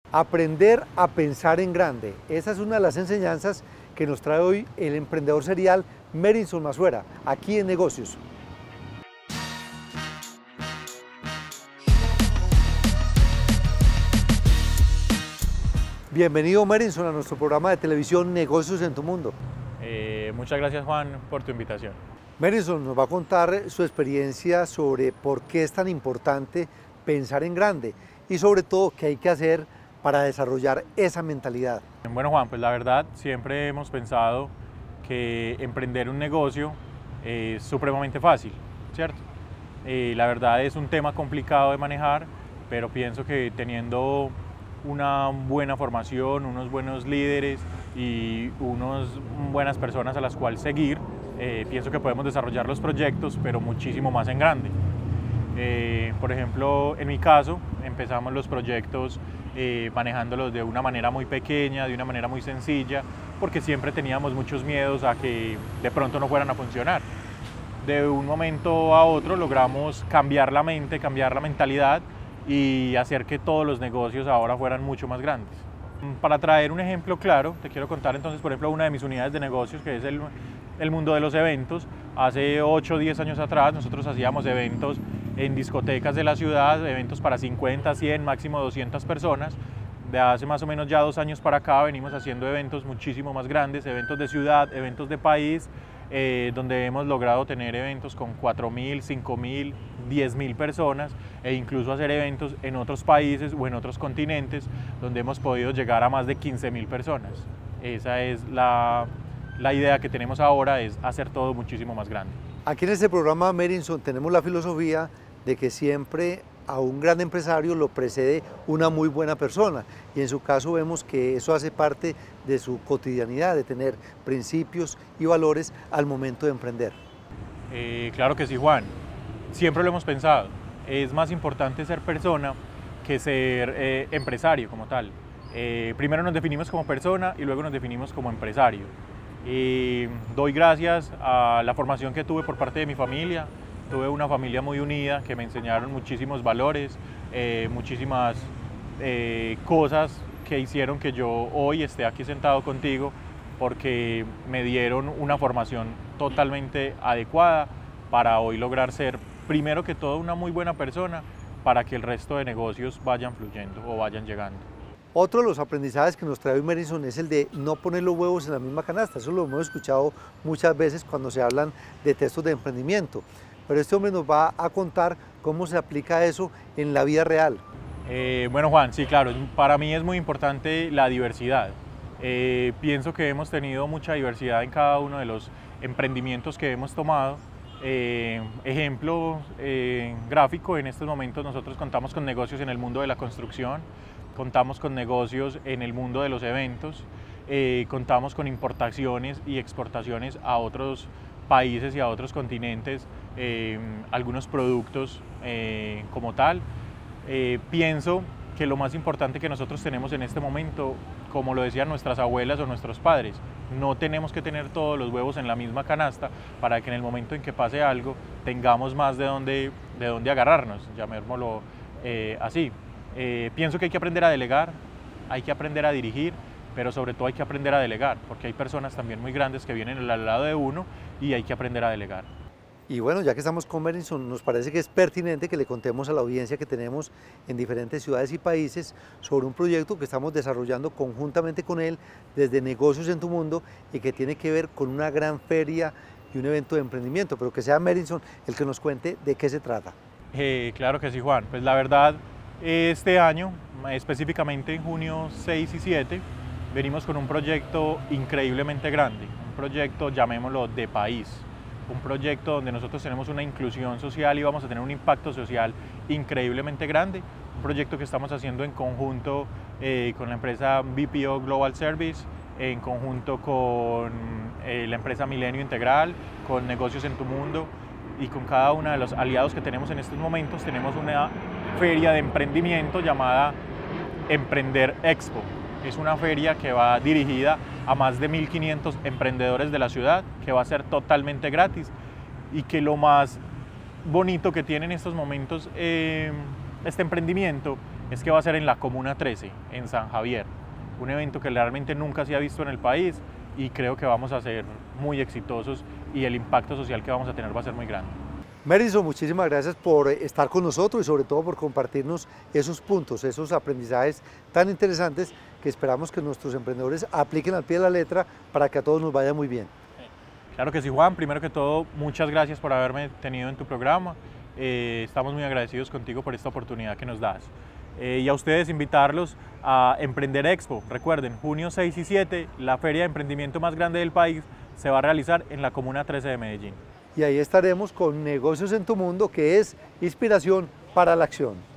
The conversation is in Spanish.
Aprender a pensar en grande. Esa es una de las enseñanzas que nos trae hoy el emprendedor serial Merinson Masuera, aquí en Negocios. Bienvenido Merinson a nuestro programa de televisión Negocios en tu Mundo. Muchas gracias Juan por tu invitación. Merinson nos va a contar su experiencia sobre por qué es tan importante pensar en grande y sobre todo qué hay que hacer para desarrollar esa mentalidad. Bueno Juan, pues la verdad siempre hemos pensado que emprender un negocio es supremamente fácil, ¿cierto? La verdad es un tema complicado de manejar, pero pienso que teniendo una buena formación, unos buenos líderes y unas buenas personas a las cuales seguir, pienso que podemos desarrollar los proyectos, pero muchísimo más en grande. Por ejemplo, en mi caso, empezamos los proyectos manejándolos de una manera muy pequeña, de una manera muy sencilla, porque siempre teníamos muchos miedos a que de pronto no fueran a funcionar. De un momento a otro logramos cambiar la mente, cambiar la mentalidad y hacer que todos los negocios ahora fueran mucho más grandes. Para traer un ejemplo claro, te quiero contar entonces, por ejemplo, una de mis unidades de negocios, que es el mundo de los eventos. Hace 8 o 10 años atrás nosotros hacíamos eventos en discotecas de la ciudad, eventos para 50, 100, máximo 200 personas. De hace más o menos ya 2 años para acá venimos haciendo eventos muchísimo más grandes, eventos de ciudad, eventos de país, donde hemos logrado tener eventos con 4.000, 5.000, 10.000 personas e incluso hacer eventos en otros países o en otros continentes donde hemos podido llegar a más de 15.000 personas. Esa es la idea que tenemos ahora, es hacer todo muchísimo más grande. Aquí en este programa Merinson tenemos la filosofía de que siempre a un gran empresario lo precede una muy buena persona y en su caso vemos que eso hace parte de su cotidianidad, de tener principios y valores al momento de emprender. Claro que sí, Juan. Siempre lo hemos pensado. Es más importante ser persona que ser empresario como tal. Primero nos definimos como persona y luego nos definimos como empresario. Doy gracias a la formación que tuve por parte de mi familia. Tuve una familia muy unida que me enseñaron muchísimos valores, muchísimas cosas que hicieron que yo hoy esté aquí sentado contigo, porque me dieron una formación totalmente adecuada para hoy lograr ser, primero que todo, una muy buena persona para que el resto de negocios vayan fluyendo o vayan llegando. Otro de los aprendizajes que nos trae hoy Merinson es el de no poner los huevos en la misma canasta. Eso lo hemos escuchado muchas veces cuando se hablan de textos de emprendimiento. Pero este hombre nos va a contar cómo se aplica eso en la vida real. Bueno Juan, sí claro, para mí es muy importante la diversidad. Pienso que hemos tenido mucha diversidad en cada uno de los emprendimientos que hemos tomado. Ejemplo gráfico, en estos momentos nosotros contamos con negocios en el mundo de la construcción, contamos con negocios en el mundo de los eventos, contamos con importaciones y exportaciones a otros países y a otros continentes, algunos productos como tal. Pienso que lo más importante que nosotros tenemos en este momento, como lo decían nuestras abuelas o nuestros padres, no tenemos que tener todos los huevos en la misma canasta para que en el momento en que pase algo tengamos más de dónde agarrarnos, llamémoslo así. Pienso que hay que aprender a delegar, hay que aprender a dirigir, pero sobre todo hay que aprender a delegar, porque hay personas también muy grandes que vienen al lado de uno y hay que aprender a delegar. Y bueno, ya que estamos con Merinson, nos parece que es pertinente que le contemos a la audiencia que tenemos en diferentes ciudades y países sobre un proyecto que estamos desarrollando conjuntamente con él desde Negocios en tu Mundo y que tiene que ver con una gran feria y un evento de emprendimiento, pero que sea Merinson el que nos cuente de qué se trata. Claro que sí, Juan. Pues la verdad, este año, específicamente en junio 6 y 7, venimos con un proyecto increíblemente grande, un proyecto, llamémoslo, de país. Un proyecto donde nosotros tenemos una inclusión social y vamos a tener un impacto social increíblemente grande. Un proyecto que estamos haciendo en conjunto con la empresa BPO Global Service, en conjunto con la empresa Milenio Integral, con Negocios en tu Mundo y con cada uno de los aliados que tenemos en estos momentos. Tenemos una feria de emprendimiento llamada Emprender Expo. Es una feria que va dirigida a más de 1.500 emprendedores de la ciudad, que va a ser totalmente gratis y que lo más bonito que tiene en estos momentos este emprendimiento es que va a ser en la Comuna 13, en San Javier, un evento que realmente nunca se ha visto en el país y creo que vamos a ser muy exitosos y el impacto social que vamos a tener va a ser muy grande. Merison, muchísimas gracias por estar con nosotros y sobre todo por compartirnos esos puntos, esos aprendizajes tan interesantes que esperamos que nuestros emprendedores apliquen al pie de la letra para que a todos nos vaya muy bien. Claro que sí, Juan. Primero que todo, muchas gracias por haberme tenido en tu programa. Estamos muy agradecidos contigo por esta oportunidad que nos das. Y a ustedes invitarlos a Emprender Expo. Recuerden, junio 6 y 7, la feria de emprendimiento más grande del país se va a realizar en la Comuna 13 de Medellín. Y ahí estaremos con Negocios en tu Mundo, que es inspiración para la acción.